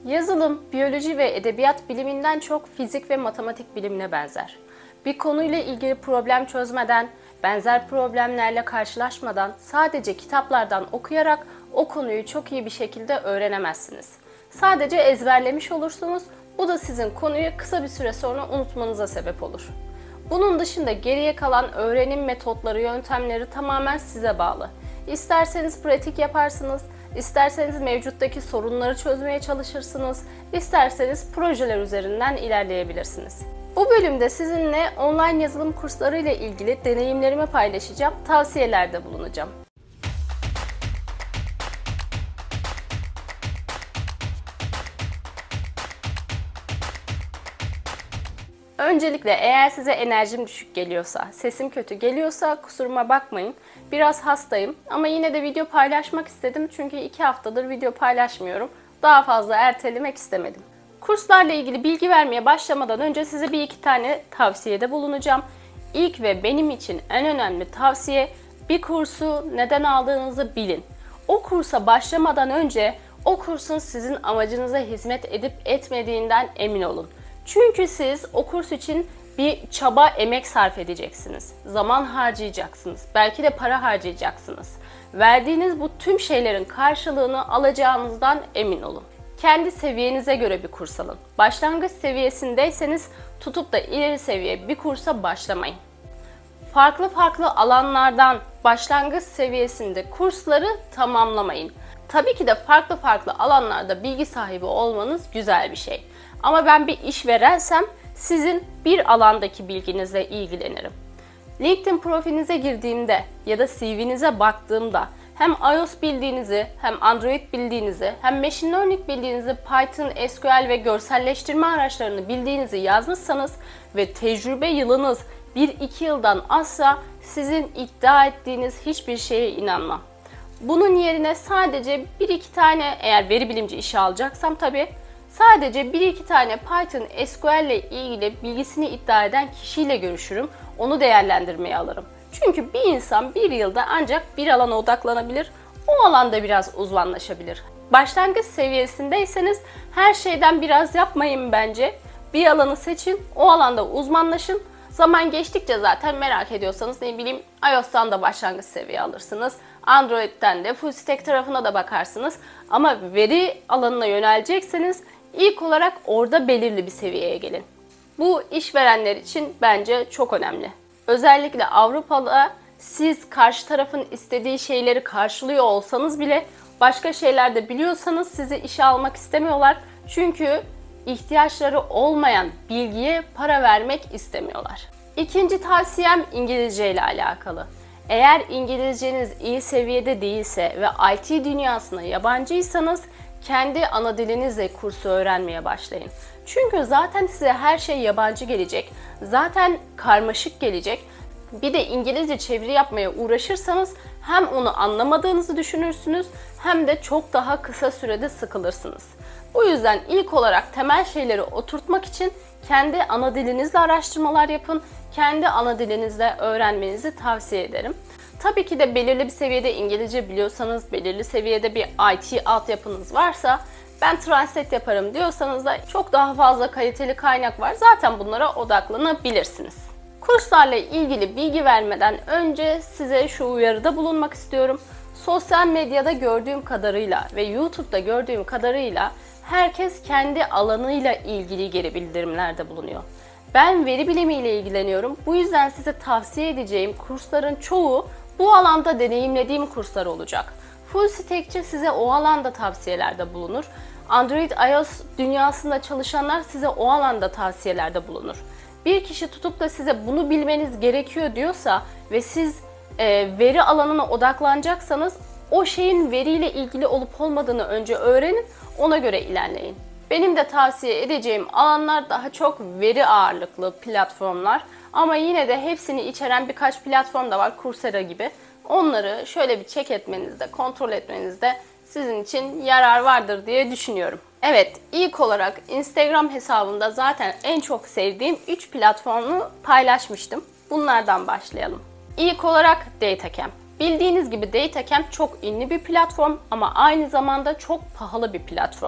Yazılım, biyoloji ve edebiyat biliminden çok fizik ve matematik bilimine benzer. Bir konuyla ilgili problem çözmeden, benzer problemlerle karşılaşmadan, sadece kitaplardan okuyarak o konuyu çok iyi bir şekilde öğrenemezsiniz. Sadece ezberlemiş olursunuz, bu da sizin konuyu kısa bir süre sonra unutmanıza sebep olur. Bunun dışında geriye kalan öğrenim metotları, yöntemleri tamamen size bağlı. İsterseniz pratik yaparsınız, İsterseniz mevcuttaki sorunları çözmeye çalışırsınız, isterseniz projeler üzerinden ilerleyebilirsiniz. Bu bölümde sizinle online yazılım kursları ile ilgili deneyimlerimi paylaşacağım, tavsiyelerde bulunacağım. Öncelikle eğer size enerjim düşük geliyorsa, sesim kötü geliyorsa kusuruma bakmayın. Biraz hastayım ama yine de video paylaşmak istedim çünkü 2 haftadır video paylaşmıyorum. Daha fazla ertelemek istemedim. Kurslarla ilgili bilgi vermeye başlamadan önce size bir iki tane tavsiyede bulunacağım. İlk ve benim için en önemli tavsiye, bir kursu neden aldığınızı bilin. O kursa başlamadan önce o kursun sizin amacınıza hizmet edip etmediğinden emin olun. Çünkü siz o kurs için bir çaba, emek sarf edeceksiniz. Zaman harcayacaksınız. Belki de para harcayacaksınız. Verdiğiniz bu tüm şeylerin karşılığını alacağınızdan emin olun. Kendi seviyenize göre bir kurs alın. Başlangıç seviyesindeyseniz tutup da ileri seviye bir kursa başlamayın. Farklı alanlardan başlangıç seviyesinde kursları tamamlamayın. Tabii ki de farklı alanlarda bilgi sahibi olmanız güzel bir şey. Ama ben bir işverensem sizin bir alandaki bilginizle ilgilenirim. LinkedIn profilinize girdiğimde ya da CV'nize baktığımda hem iOS bildiğinizi, hem Android bildiğinizi, hem Machine Learning bildiğinizi, Python, SQL ve görselleştirme araçlarını bildiğinizi yazmışsanız ve tecrübe yılınız 1-2 yıldan azsa sizin iddia ettiğiniz hiçbir şeye inanmam. Bunun yerine sadece 1-2 tane, eğer veri bilimci işe alacaksam tabii, sadece 1-2 tane Python, SQL ile ilgili bilgisini iddia eden kişiyle görüşürüm, onu değerlendirmeye alırım. Çünkü bir insan bir yılda ancak bir alana odaklanabilir, o alanda biraz uzmanlaşabilir. Başlangıç seviyesindeyseniz her şeyden biraz yapmayın bence. Bir alanı seçin, o alanda uzmanlaşın. Zaman geçtikçe zaten merak ediyorsanız ne bileyim iOS'tan da başlangıç seviye alırsınız. Android'den de full stack tarafına da bakarsınız. Ama veri alanına yönelecekseniz ilk olarak orada belirli bir seviyeye gelin. Bu işverenler için bence çok önemli. Özellikle Avrupa'da siz karşı tarafın istediği şeyleri karşılıyor olsanız bile başka şeyler de biliyorsanız sizi işe almak istemiyorlar. Çünkü ihtiyaçları olmayan bilgiye para vermek istemiyorlar. İkinci tavsiyem İngilizce ile alakalı. Eğer İngilizceniz iyi seviyede değilse ve IT dünyasına yabancıysanız kendi ana dilinizle kursu öğrenmeye başlayın. Çünkü zaten size her şey yabancı gelecek. Zaten karmaşık gelecek. Bir de İngilizce çeviri yapmaya uğraşırsanız hem onu anlamadığınızı düşünürsünüz hem de çok daha kısa sürede sıkılırsınız. Bu yüzden ilk olarak temel şeyleri oturtmak için kendi ana dilinizle araştırmalar yapın. Kendi ana dilinizle öğrenmenizi tavsiye ederim. Tabii ki de belirli bir seviyede İngilizce biliyorsanız, belirli seviyede bir IT altyapınız varsa, ben translate yaparım diyorsanız da çok daha fazla kaliteli kaynak var. Zaten bunlara odaklanabilirsiniz. Kurslarla ilgili bilgi vermeden önce size şu uyarıda bulunmak istiyorum. Sosyal medyada gördüğüm kadarıyla ve YouTube'da gördüğüm kadarıyla herkes kendi alanıyla ilgili geri bildirimlerde bulunuyor. Ben veri bilimiyle ilgileniyorum. Bu yüzden size tavsiye edeceğim kursların çoğu bu alanda deneyimlediğim kurslar olacak. Full Stack'çi size o alanda tavsiyelerde bulunur. Android, iOS dünyasında çalışanlar size o alanda tavsiyelerde bulunur. Bir kişi tutup da size bunu bilmeniz gerekiyor diyorsa ve siz veri alanına odaklanacaksanız o şeyin veriyle ilgili olup olmadığını önce öğrenin, ona göre ilerleyin. Benim de tavsiye edeceğim alanlar daha çok veri ağırlıklı platformlar ama yine de hepsini içeren birkaç platform da var, Coursera gibi. Onları şöyle bir check etmenizde, kontrol etmenizde sizin için yarar vardır diye düşünüyorum. Evet, ilk olarak Instagram hesabımda zaten en çok sevdiğim 3 platformu paylaşmıştım. Bunlardan başlayalım. İlk olarak DataCamp. Bildiğiniz gibi DataCamp çok ünlü bir platform ama aynı zamanda çok pahalı bir platform.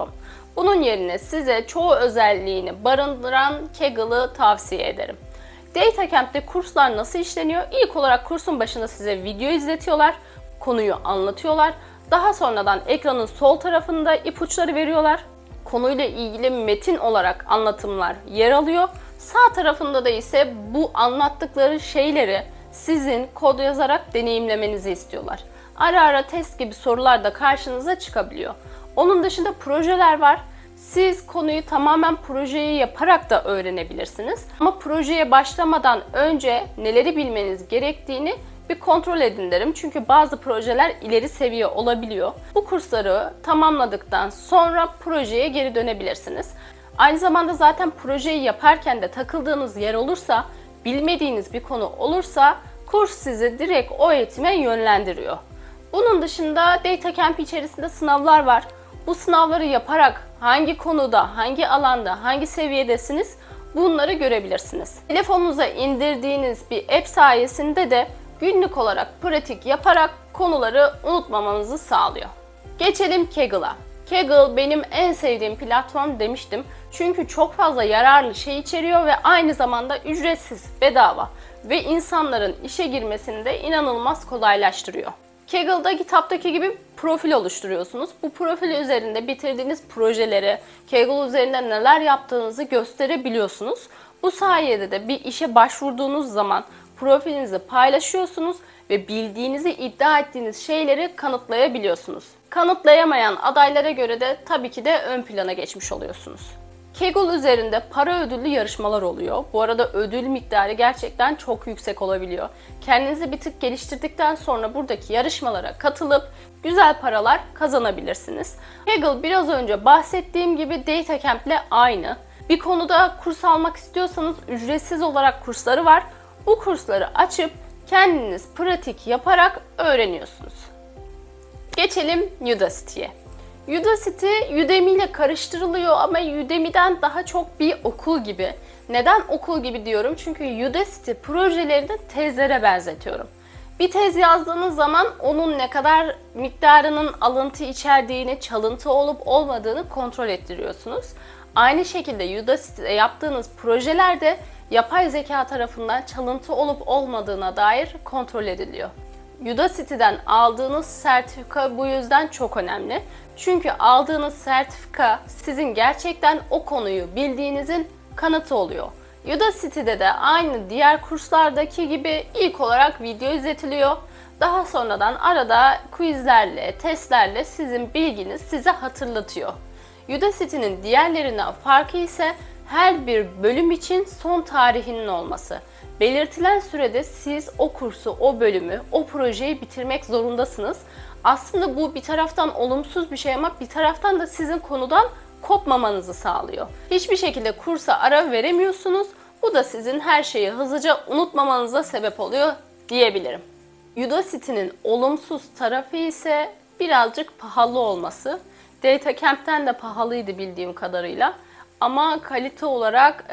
Bunun yerine size çoğu özelliğini barındıran Kaggle'ı tavsiye ederim. DataCamp'te kurslar nasıl işleniyor? İlk olarak kursun başında size video izletiyorlar, konuyu anlatıyorlar. Daha sonradan ekranın sol tarafında ipuçları veriyorlar. Konuyla ilgili metin olarak anlatımlar yer alıyor. Sağ tarafında da ise bu anlattıkları şeyleri sizin kod yazarak deneyimlemenizi istiyorlar. Ara ara test gibi sorular da karşınıza çıkabiliyor. Onun dışında projeler var. Siz konuyu tamamen projeyi yaparak da öğrenebilirsiniz. Ama projeye başlamadan önce neleri bilmeniz gerektiğini bir kontrol edin derim. Çünkü bazı projeler ileri seviye olabiliyor. Bu kursları tamamladıktan sonra projeye geri dönebilirsiniz. Aynı zamanda zaten projeyi yaparken de takıldığınız yer olursa, bilmediğiniz bir konu olursa kurs sizi direkt o eğitime yönlendiriyor. Bunun dışında DataCamp içerisinde sınavlar var. Bu sınavları yaparak hangi konuda, hangi alanda, hangi seviyedesiniz bunları görebilirsiniz. Telefonunuza indirdiğiniz bir app sayesinde de günlük olarak pratik yaparak konuları unutmamanızı sağlıyor. Geçelim Kaggle'a. Kaggle benim en sevdiğim platform demiştim. Çünkü çok fazla yararlı şey içeriyor ve aynı zamanda ücretsiz, bedava ve insanların işe girmesini de inanılmaz kolaylaştırıyor. Kaggle'da GitHub'daki gibi profil oluşturuyorsunuz. Bu profil üzerinde bitirdiğiniz projeleri, Kaggle üzerinde neler yaptığınızı gösterebiliyorsunuz. Bu sayede de bir işe başvurduğunuz zaman profilinizi paylaşıyorsunuz ve bildiğinizi iddia ettiğiniz şeyleri kanıtlayabiliyorsunuz. Kanıtlayamayan adaylara göre de tabii ki de ön plana geçmiş oluyorsunuz. Kaggle üzerinde para ödüllü yarışmalar oluyor. Bu arada ödül miktarı gerçekten çok yüksek olabiliyor. Kendinizi bir tık geliştirdikten sonra buradaki yarışmalara katılıp güzel paralar kazanabilirsiniz. Kaggle biraz önce bahsettiğim gibi DataCamp ile aynı. Bir konuda kurs almak istiyorsanız ücretsiz olarak kursları var. Bu kursları açıp kendiniz pratik yaparak öğreniyorsunuz. Geçelim Udacity'ye. Udacity, Udemy ile karıştırılıyor ama Udemy'den daha çok bir okul gibi. Neden okul gibi diyorum? Çünkü Udacity projelerini tezlere benzetiyorum. Bir tez yazdığınız zaman onun ne kadar miktarının alıntı içerdiğini, çalıntı olup olmadığını kontrol ettiriyorsunuz. Aynı şekilde Udacity'de yaptığınız projelerde yapay zeka tarafından çalıntı olup olmadığına dair kontrol ediliyor. Udacity'den aldığınız sertifika bu yüzden çok önemli. Çünkü aldığınız sertifika sizin gerçekten o konuyu bildiğinizin kanıtı oluyor. Udacity'de de aynı diğer kurslardaki gibi ilk olarak video izletiliyor. Daha sonradan arada quizlerle, testlerle sizin bilginiz size hatırlatıyor. Udacity'nin diğerlerinden farkı ise her bir bölüm için son tarihinin olması. Belirtilen sürede siz o kursu, o bölümü, o projeyi bitirmek zorundasınız. Aslında bu bir taraftan olumsuz bir şey ama bir taraftan da sizin konudan kopmamanızı sağlıyor. Hiçbir şekilde kursa ara veremiyorsunuz. Bu da sizin her şeyi hızlıca unutmamanıza sebep oluyor diyebilirim. Udacity'nin olumsuz tarafı ise birazcık pahalı olması. DataCamp'ten de pahalıydı bildiğim kadarıyla. Ama kalite olarak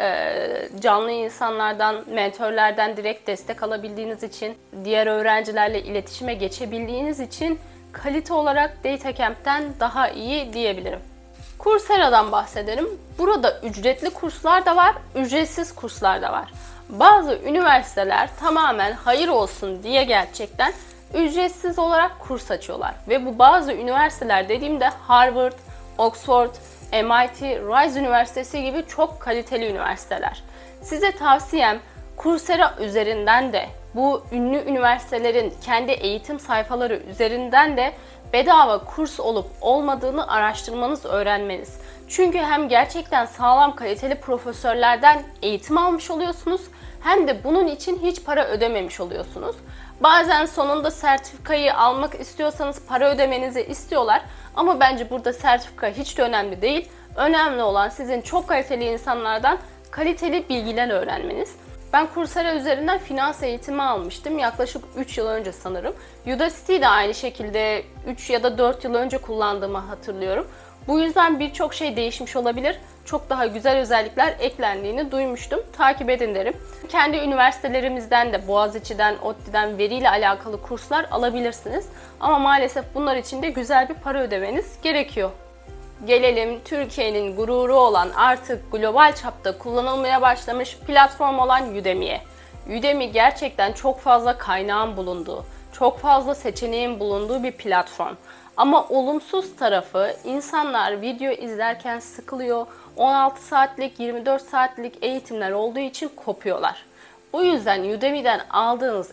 canlı insanlardan, mentörlerden direkt destek alabildiğiniz için, diğer öğrencilerle iletişime geçebildiğiniz için kalite olarak DataCamp'ten daha iyi diyebilirim. Coursera'dan bahsedelim. Burada ücretli kurslar da var, ücretsiz kurslar da var. Bazı üniversiteler tamamen hayır olsun diye gerçekten ücretsiz olarak kurs açıyorlar. Ve bu bazı üniversiteler dediğimde Harvard, Oxford, MIT, Rice Üniversitesi gibi çok kaliteli üniversiteler. Size tavsiyem Coursera üzerinden de bu ünlü üniversitelerin kendi eğitim sayfaları üzerinden de bedava kurs olup olmadığını araştırmanız, öğrenmeniz. Çünkü hem gerçekten sağlam kaliteli profesörlerden eğitim almış oluyorsunuz hem de bunun için hiç para ödememiş oluyorsunuz. Bazen sonunda sertifikayı almak istiyorsanız para ödemenizi istiyorlar ama bence burada sertifika hiç de önemli değil. Önemli olan sizin çok kaliteli insanlardan kaliteli bilgiler öğrenmeniz. Ben Coursera üzerinden finans eğitimi almıştım yaklaşık 3 yıl önce sanırım. Udacity'yi de aynı şekilde 3 ya da 4 yıl önce kullandığımı hatırlıyorum. Bu yüzden birçok şey değişmiş olabilir. Çok daha güzel özellikler eklendiğini duymuştum. Takip edin derim. Kendi üniversitelerimizden de Boğaziçi'den, ODTÜ'den veriyle alakalı kurslar alabilirsiniz. Ama maalesef bunlar için de güzel bir para ödemeniz gerekiyor. Gelelim Türkiye'nin gururu olan, artık global çapta kullanılmaya başlamış platform olan Udemy'ye. Udemy gerçekten çok fazla kaynağın bulunduğu, çok fazla seçeneğin bulunduğu bir platform. Ama olumsuz tarafı, insanlar video izlerken sıkılıyor, 16 saatlik, 24 saatlik eğitimler olduğu için kopuyorlar. Bu yüzden Udemy'den aldığınız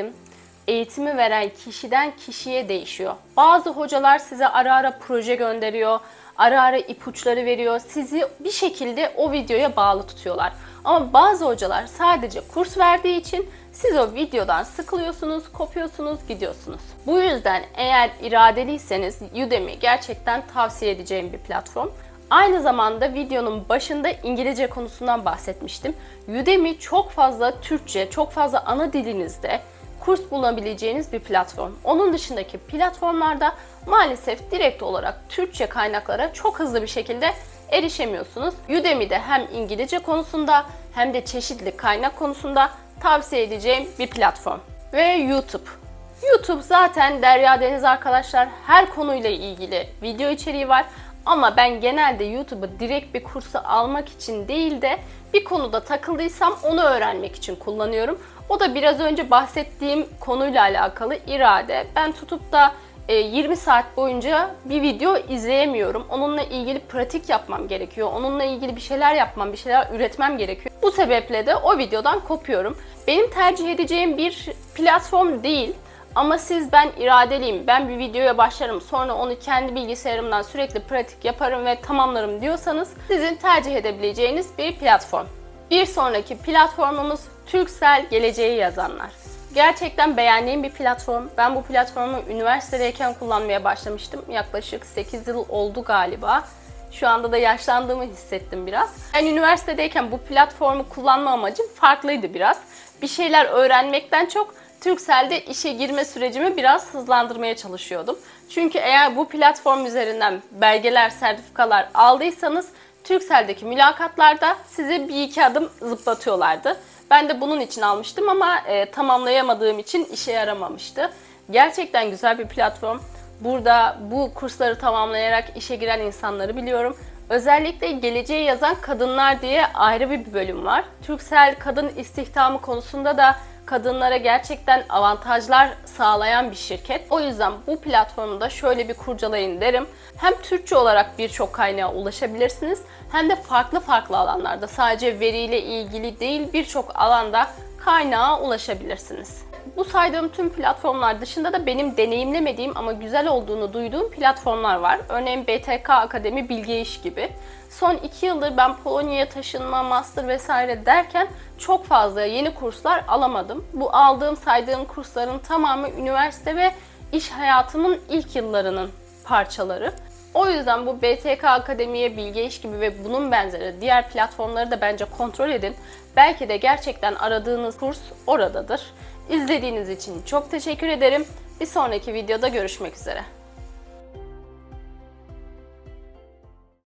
eğitimi veren kişiden kişiye değişiyor. Bazı hocalar size ara ara proje gönderiyor, ara ara ipuçları veriyor, sizi bir şekilde o videoya bağlı tutuyorlar. Ama bazı hocalar sadece kurs verdiği için siz o videodan sıkılıyorsunuz, kopuyorsunuz, gidiyorsunuz. Bu yüzden eğer iradeliyseniz Udemy gerçekten tavsiye edeceğim bir platform. Aynı zamanda videonun başında İngilizce konusundan bahsetmiştim. Udemy çok fazla Türkçe, çok fazla ana dilinizde kurs bulabileceğiniz bir platform. Onun dışındaki platformlarda maalesef direkt olarak Türkçe kaynaklara çok hızlı bir şekilde erişemiyorsunuz. Udemy'de hem İngilizce konusunda hem de çeşitli kaynak konusunda tavsiye edeceğim bir platform. Ve YouTube. YouTube zaten derya deniz arkadaşlar, her konuyla ilgili video içeriği var. Ama ben genelde YouTube'u direkt bir kursu almak için değil de bir konuda takıldıysam onu öğrenmek için kullanıyorum. O da biraz önce bahsettiğim konuyla alakalı irade. Ben tutup da 20 saat boyunca bir video izleyemiyorum. Onunla ilgili pratik yapmam gerekiyor. Onunla ilgili bir şeyler yapmam, bir şeyler üretmem gerekiyor. Bu sebeple de o videodan kopuyorum. Benim tercih edeceğim bir platform değil. Ama siz ben iradeliyim, ben bir videoya başlarım, sonra onu kendi bilgisayarımdan sürekli pratik yaparım ve tamamlarım diyorsanız sizin tercih edebileceğiniz bir platform. Bir sonraki platformumuz Turkcell, geleceği yazanlar. Gerçekten beğendiğim bir platform. Ben bu platformu üniversitedeyken kullanmaya başlamıştım. Yaklaşık 8 yıl oldu galiba. Şu anda da yaşlandığımı hissettim biraz. Ben üniversitedeyken bu platformu kullanma amacım farklıydı biraz. Bir şeyler öğrenmekten çok Turkcell'de işe girme sürecimi biraz hızlandırmaya çalışıyordum. Çünkü eğer bu platform üzerinden belgeler, sertifikalar aldıysanız Turkcell'deki mülakatlarda size bir iki adım zıplatıyorlardı. Ben de bunun için almıştım ama tamamlayamadığım için işe yaramamıştı. Gerçekten güzel bir platform. Burada bu kursları tamamlayarak işe giren insanları biliyorum. Özellikle geleceği yazan kadınlar diye ayrı bir bölüm var. Turkcell kadın istihdamı konusunda da kadınlara gerçekten avantajlar sağlayan bir şirket. O yüzden bu platformu da şöyle bir kurcalayın derim. Hem Türkçe olarak birçok kaynağa ulaşabilirsiniz hem de farklı alanlarda, sadece veriyle ilgili değil, birçok alanda kaynağa ulaşabilirsiniz. Bu saydığım tüm platformlar dışında da benim deneyimlemediğim ama güzel olduğunu duyduğum platformlar var. Örneğin BTK Akademi, Bilge İş gibi. Son 2 yıldır ben Polonya'ya taşınma, master vesaire derken çok fazla yeni kurslar alamadım. Bu saydığım kursların tamamı üniversite ve iş hayatımın ilk yıllarının parçaları. O yüzden bu BTK Akademi'ye, Bilge İş gibi ve bunun benzeri diğer platformları da bence kontrol edin. Belki de gerçekten aradığınız kurs oradadır. İzlediğiniz için çok teşekkür ederim. Bir sonraki videoda görüşmek üzere.